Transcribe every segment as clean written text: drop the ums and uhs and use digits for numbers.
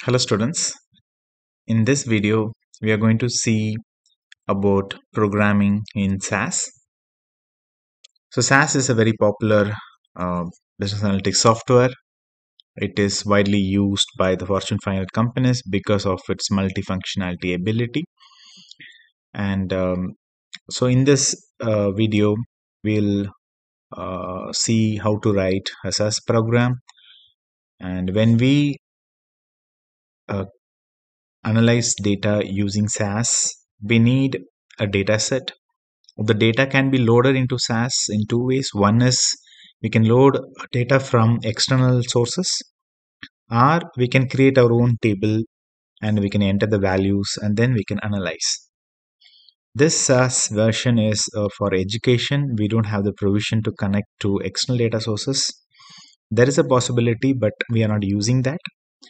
Hello students, in this video we are going to see about programming in SAS. So SAS is a very popular business analytics software. It is widely used by the Fortune 500 companies because of its multifunctionality ability. And so in this video we'll see how to write a SAS program, and when we analyze data using SAS, we need a data set. The data can be loaded into SAS in two ways. One is we can load data from external sources, or we can create our own table and we can enter the values and then we can analyze. This SAS version is for education. We don't have the provision to connect to external data sources. There is a possibility, but we are not using that.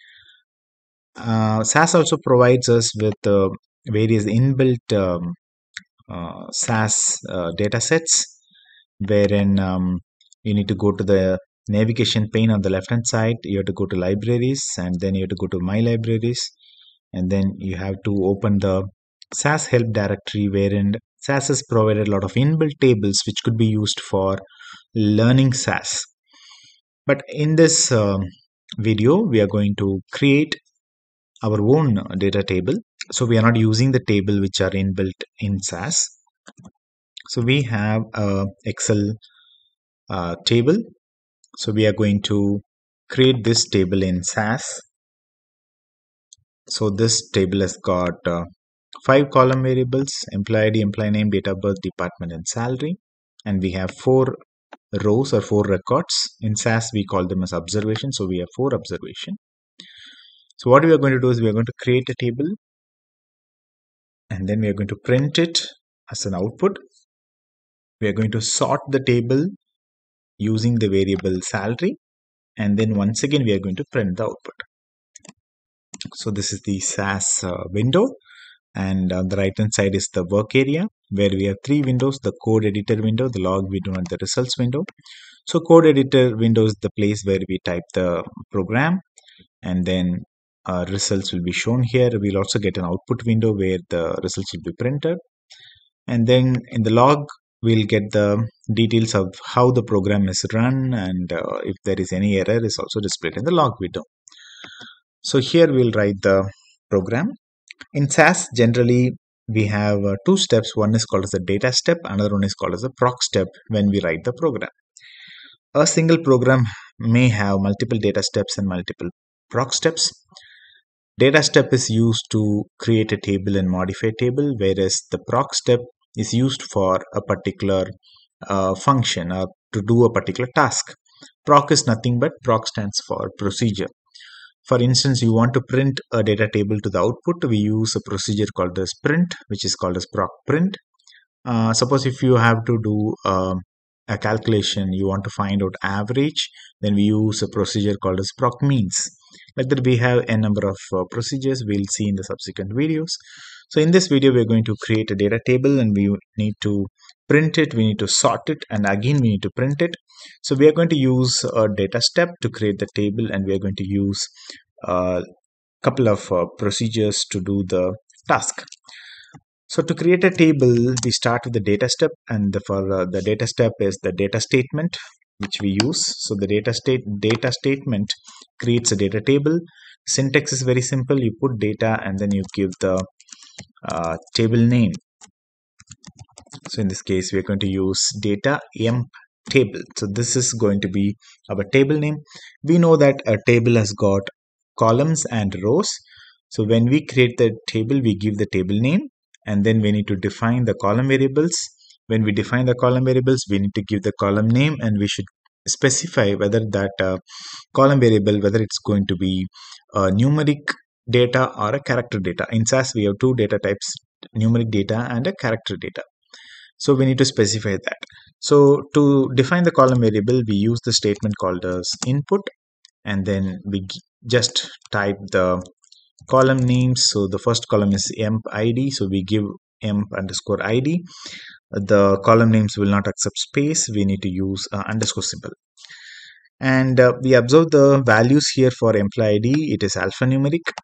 SAS also provides us with various inbuilt SAS data sets, wherein you need to go to the navigation pane on the left hand side. You have to go to libraries, and then you have to go to my libraries, and then you have to open the SAS help directory, wherein SAS has provided a lot of inbuilt tables which could be used for learning SAS. But in this video we are going to create our own data table. So we are not using the table which are inbuilt in SAS. So we have a Excel table. So we are going to create this table in SAS. So this table has got 5 column variables: employee ID, employee name, date of birth, department, and salary. And we have 4 rows or 4 records. In SAS we call them as observation. So we have 4 observation. So what we are going to do is we are going to create a table, and then we are going to print it as an output. We are going to sort the table using the variable salary, and then once again we are going to print the output. So this is the SAS window, and on the right hand side is the work area, where we have 3 windows: the code editor window, the log window, and the results window. So code editor window is the place where we type the program, and then results will be shown here. We'll also get an output window where the results will be printed, and then in the log we'll get the details of how the program is run, and if there is any error is also displayed in the log window. So here we'll write the program. In SAS generally we have 2 steps. One is called as the data step, another one is called as the proc step when we write the program. A single program may have multiple data steps and multiple proc steps. Data step is used to create a table and modify a table, whereas the proc step is used for a particular function or to do a particular task. Proc is nothing but proc stands for procedure. For instance, you want to print a data table to the output, we use a procedure called as print, which is called as proc print. Suppose if you have to do a calculation, you want to find out average, then we use a procedure called as proc means. Like that, we have a number of procedures we'll see in the subsequent videos. So in this video we are going to create a data table, and we need to print it, we need to sort it, and again we need to print it. So we are going to use a data step to create the table, and we are going to use a couple of procedures to do the task. So to create a table, we start with the data step, and for the data step is the data statement which we use. So the data statement creates a data table. Syntax is very simple. You put data and then you give the table name. So in this case we are going to use data emp table. So this is going to be our table name. We know that a table has got columns and rows. So when we create the table, we give the table name, and then we need to define the column variables. When we define the column variables, we need to give the column name, and we should specify whether that column variable, whether it's going to be numeric data or a character data. In SAS we have 2 data types, numeric data and a character data. So we need to specify that. So to define the column variable, we use the statement called as input, and then we just type the column names. So the first column is emp id, so we give emp underscore id. The column names will not accept space, we need to use underscore symbol. And we observe the values here for employee ID. It is alphanumeric.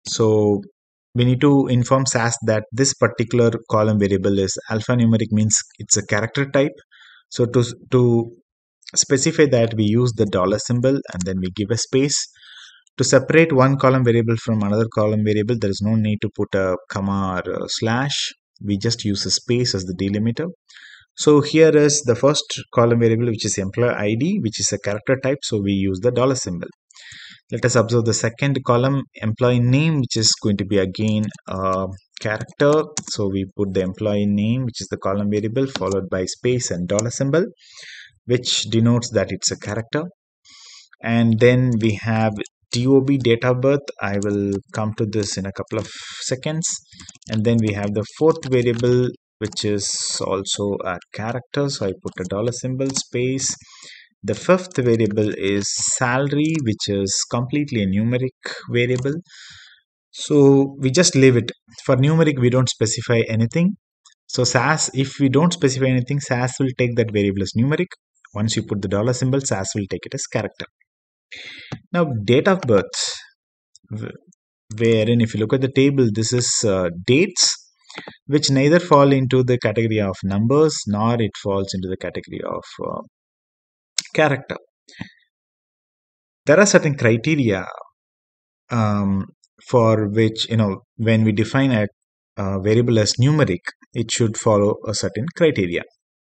So we need to inform SAS that this particular column variable is alphanumeric, means it's a character type. So to specify that, we use the dollar symbol and then we give a space. To separate one column variable from another column variable, there is no need to put a comma or a slash. We just use a space as the delimiter. So here is the first column variable, which is employee ID, which is a character type. So we use the dollar symbol. Let us observe the second column, employee name, which is going to be again a character. So we put the employee name, which is the column variable, followed by space and dollar symbol, which denotes that it's a character. And then we have DOB, date of birth. I will come to this in a couple of seconds. And then we have the fourth variable, which is also a character. So I put a dollar symbol, space. The fifth variable is salary, which is completely a numeric variable. So we just leave it. For numeric, we don't specify anything. So SAS, if we don't specify anything, SAS will take that variable as numeric. Once you put the dollar symbol, SAS will take it as character. Now, date of birth, wherein if you look at the table, this is dates, which neither fall into the category of numbers nor it falls into the category of character. There are certain criteria for which, when we define a variable as numeric, it should follow a certain criteria.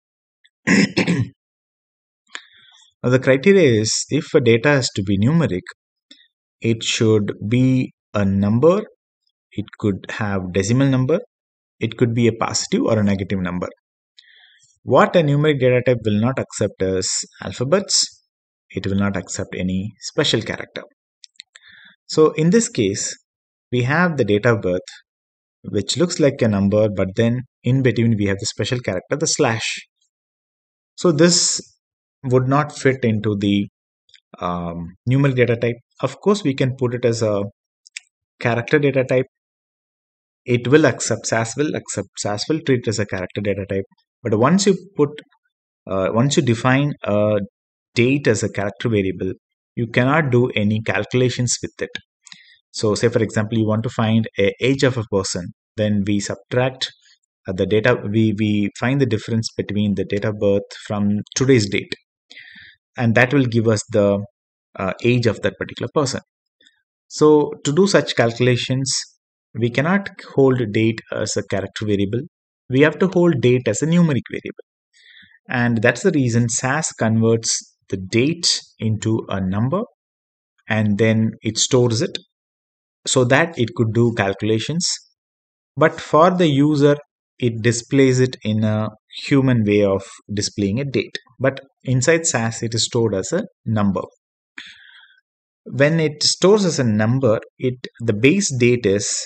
Now, the criteria is, if a data has to be numeric, it should be a number, it could have decimal number, it could be a positive or a negative number. What a numeric data type will not accept is alphabets. It will not accept any special character. So in this case, we have the date of birth, which looks like a number, but then in between we have the special character, the slash. So this would not fit into the numeric data type. Of course, we can put it as a character data type. It will accept, SAS will treat it as a character data type. But once you define a date as a character variable, you cannot do any calculations with it. So say for example, you want to find a age of a person, then we subtract the data, we find the difference between the date of birth from today's date, and that will give us the age of that particular person. So to do such calculations, we cannot hold date as a character variable. We have to hold date as a numeric variable. And that's the reason SAS converts the date into a number and then it stores it so that it could do calculations. But for the user, it displays it in a human way of displaying a date. But inside SAS, it is stored as a number. When it stores as a number, the base date is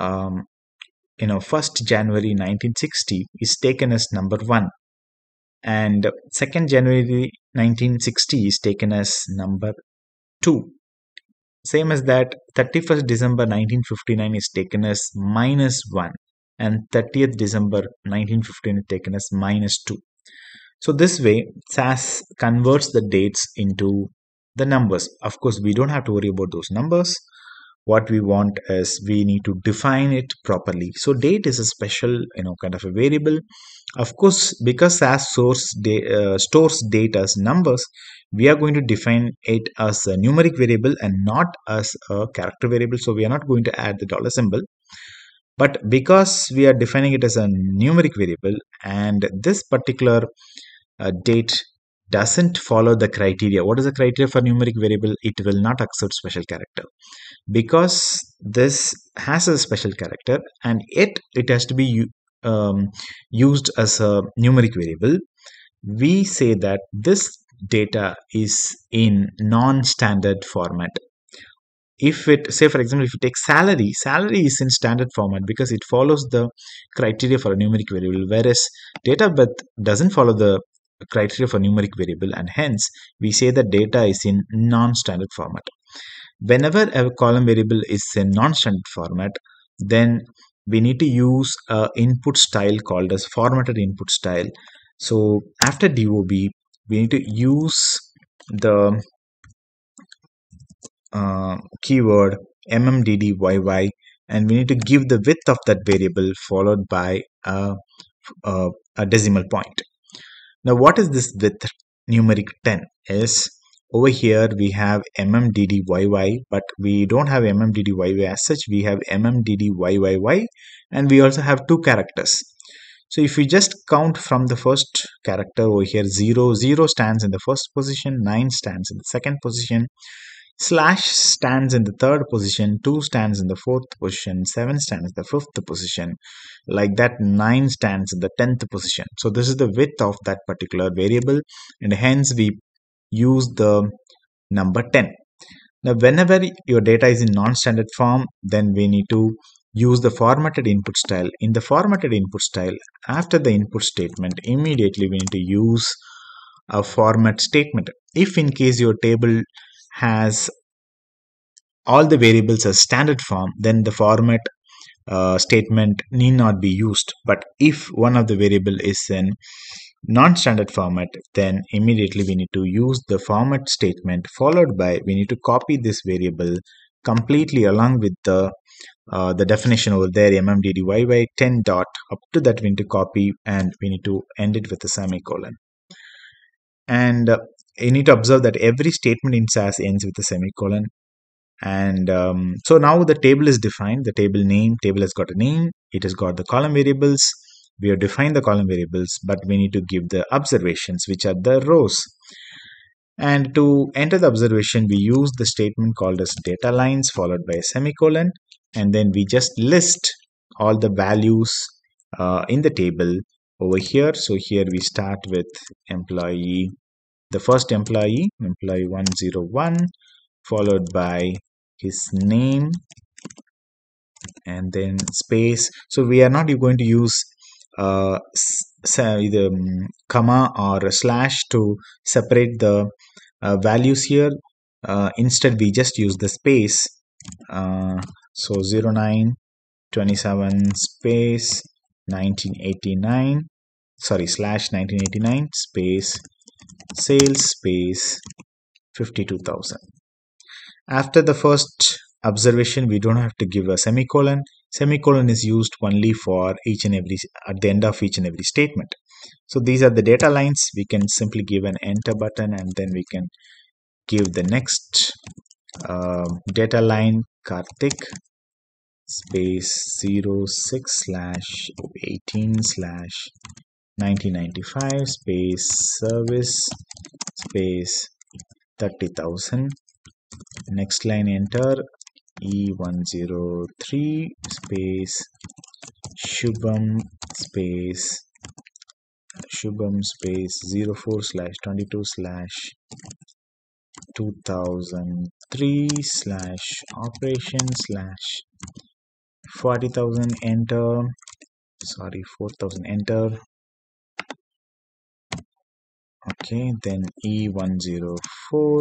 1st January 1960 is taken as number 1, and 2nd January 1960 is taken as number 2. Same as that, 31st December 1959 is taken as -1, and 30th December 1959 is taken as -2. So this way, SAS converts the dates into the numbers. Of course, we don't have to worry about those numbers. What we want is we need to define it properly. So date is a special, kind of a variable. Of course, because SAS stores data as numbers, we are going to define it as a numeric variable and not as a character variable. So we are not going to add the dollar symbol. But because we are defining it as a numeric variable, and this particular date doesn't follow the criteria. What is the criteria for numeric variable? It will not accept special character. Because this has a special character and it has to be used as a numeric variable, we say that this data is in non-standard format. If it, say for example, if you take salary is in standard format because it follows the criteria for a numeric variable, whereas date of birth doesn't follow the criteria for numeric variable, and hence we say that data is in non-standard format. Whenever a column variable is in non-standard format, then we need to use an input style called as formatted input style. So after DOB, we need to use the keyword mmddyy, and we need to give the width of that variable followed by a decimal point. Now, what is this width? Numeric 10 is over here we have mmddyy, but we don't have mmddyy as such. We have mmddyy, and we also have two characters. So if we just count from the first character over here, 0 stands in the first position, 9 stands in the second position, slash stands in the third position, 2 stands in the fourth position, 7 stands in the fifth position, like that 9 stands in the 10th position. So this is the width of that particular variable, and hence we use the number 10. Now whenever your data is in non-standard form, then we need to use the formatted input style. In the formatted input style, after the input statement, immediately we need to use a format statement. If in case your table has all the variables as standard form, then the format statement need not be used. But if one of the variable is in non-standard format, then immediately we need to use the format statement, followed by we need to copy this variable completely along with the definition over there, mmddyy 10 dot, up to that we need to copy, and we need to end it with a semicolon. And you need to observe that every statement in SAS ends with a semicolon. And so now the table is defined. The table has got a name, it has got the column variables. We have defined the column variables, but we need to give the observations, which are the rows. And to enter the observation, we use the statement called as data lines followed by a semicolon, and then we just list all the values in the table over here. So here we start with employee, the first employee 101, followed by his name, and then space. So we are not going to use either comma or a slash to separate the values here. Instead we just use the space. So 0927 space 1989, sorry, slash 1989 space sales space 52,000. After the first observation, we don't have to give a semicolon. Semicolon is used only for each and every, at the end of each and every statement. So these are the data lines. We can simply give an enter button, and then we can give the next data line, Karthik space 06 slash 18 slash 1995 space service space 30,000. Next line, enter E103 space Shubham space 04 slash 22 slash 2003 slash operation slash 40,000, enter, sorry, 4,000, enter. Okay, then E104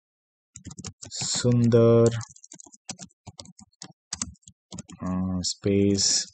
Sundar space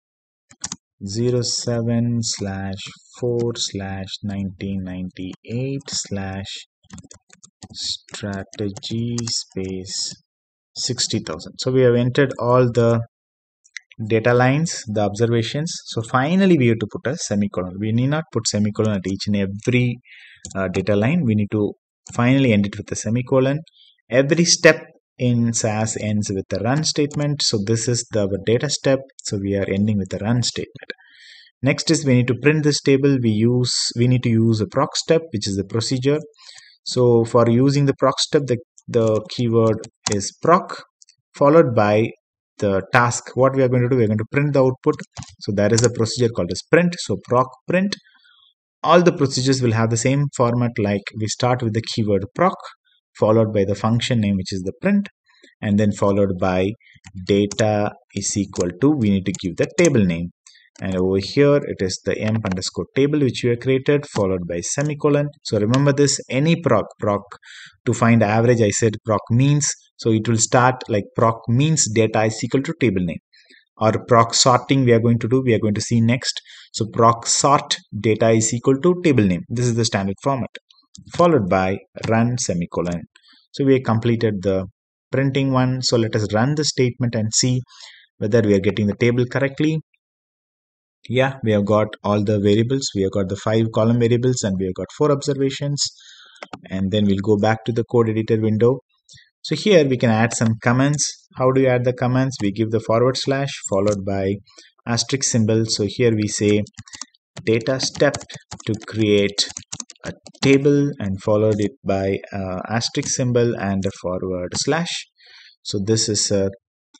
07 slash 4 slash 1998 slash strategy space 60,000. So we have entered all the data lines, the observations. So finally we have to put a semicolon. We need not put semicolon at each and every data line. We need to finally end it with a semicolon. Every step in SAS ends with a run statement. So this is the data step. So we are ending with a run statement. Next is we need to print this table. We need to use a proc step, which is the procedure. So for using the proc step, the keyword is proc followed by the task. What we are going to do, we are going to print the output. So there is a procedure called as print. So proc print. All the procedures will have the same format, like we start with the keyword proc followed by the function name, which is the print, and then followed by data is equal to, we need to give the table name, and over here it is the emp underscore table which we have created, followed by semicolon. So remember this, any proc to find average, I said proc means, so it will start like proc means data is equal to table name. Or proc sorting we are going to see next. So proc sort data is equal to table name. This is the standard format, followed by run semicolon. So we have completed the printing one. So let us run the statement and see whether we are getting the table correctly. Yeah, we have got all the variables. We have got the 5 column variables and we have got 4 observations. And then we'll go back to the code editor window. So here we can add some comments. How do you add the comments? We give the / followed by asterisk symbol. So here we say data step to create a table and followed it by asterisk symbol and a /. So this is a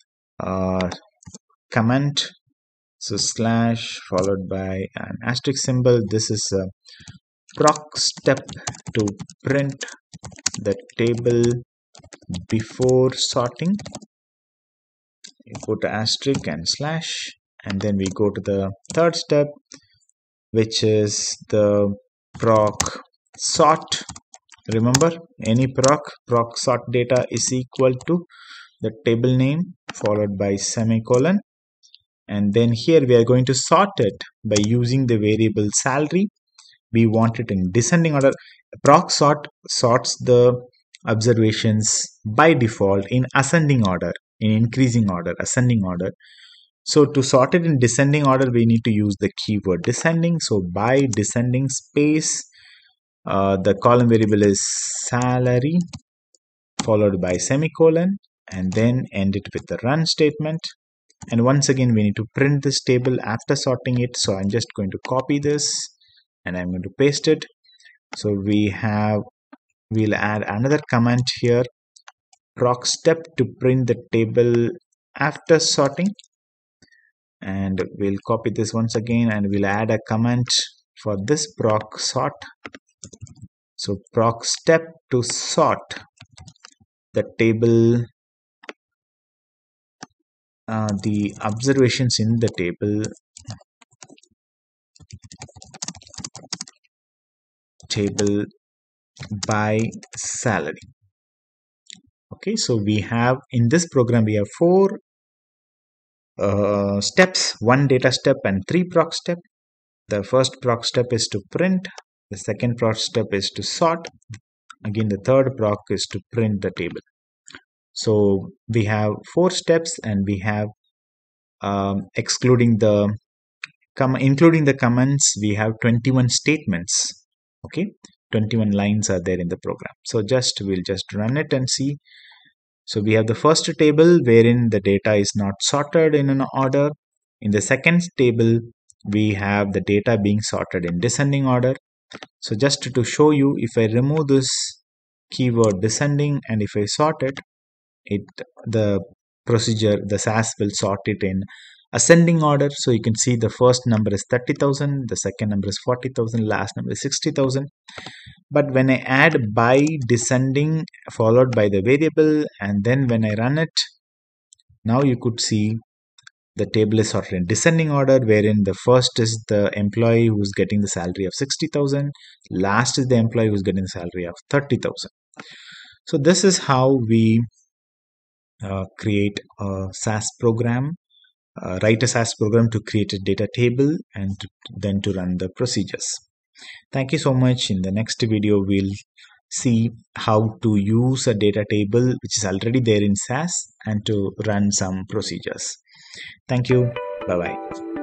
comment. So slash followed by an asterisk symbol. This is a proc step to print the table before sorting. You go to asterisk and slash, and then we go to the third step, which is the proc sort. Remember, any proc sort data is equal to the table name followed by semicolon. And then here we are going to sort it by using the variable salary. We want it in descending order. Proc sort sorts the observations by default in ascending order, in increasing order, ascending order. So to sort it in descending order, we need to use the keyword descending. So by descending space, the column variable is salary followed by semicolon, and then end it with the run statement. And once again, we need to print this table after sorting it. So I'm just going to copy this and I'm going to paste it. So we'll add another comment here, proc step to print the table after sorting. And we'll copy this once again and we'll add a comment for this proc sort. So proc step to sort the table, the observations in the table by salary. Okay, so we have in this program we have 4 steps, 1 data step and 3 proc step. The first proc step is to print, the second proc step is to sort, again the third proc is to print the table. So we have 4 steps and we have including the comments, we have 21 statements. Okay, 21 lines are there in the program. So we'll just run it and see. So we have the first table wherein the data is not sorted in an order. In the second table, we have the data being sorted in descending order. So just to show you, if I remove this keyword descending and if I sort it, the procedure, the SAS will sort it in ascending order. So you can see the first number is 30,000, the second number is 40,000, last number is 60,000. But when I add by descending followed by the variable and then when I run it, now you could see the table is sorted in descending order, wherein the first is the employee who's getting the salary of 60,000, last is the employee who's getting the salary of 30,000. So this is how we create a SAS program, write a SAS program to create a data table and then to run the procedures. Thank you so much. In the next video, we'll see how to use a data table which is already there in SAS and to run some procedures. Thank you. Bye-bye.